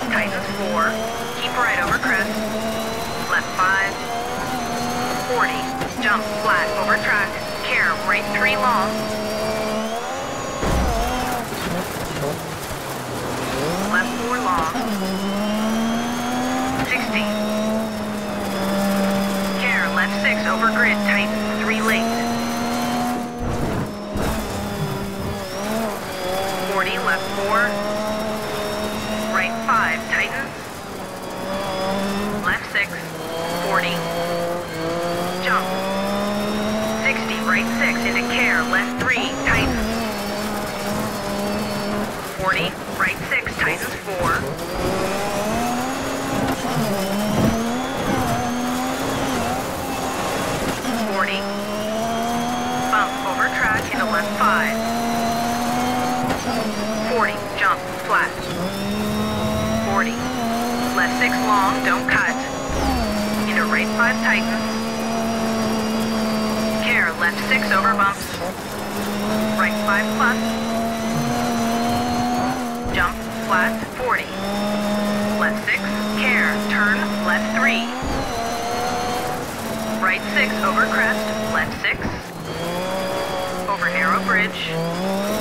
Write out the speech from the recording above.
tightens 4, keep right over crest, left 5, 40, jump flat over track, care, right 3 long, left 4 long, 60, care, left 6 over grid, tightens 3 late, 40, left 4, right 5, tightens, left 6, 40, jump, 60, right 6, into care, left 3, tightens, 40, right 6, tightens 4, 40, bump over track into left 5, 40, jump, flat, 40, left 6 long, don't cut, into right 5 tightens, care, left 6 over bumps, right 5 plus, jump, flat, 40, left 6, care, turn, left 3, right 6 over crest, left 6, over narrow bridge,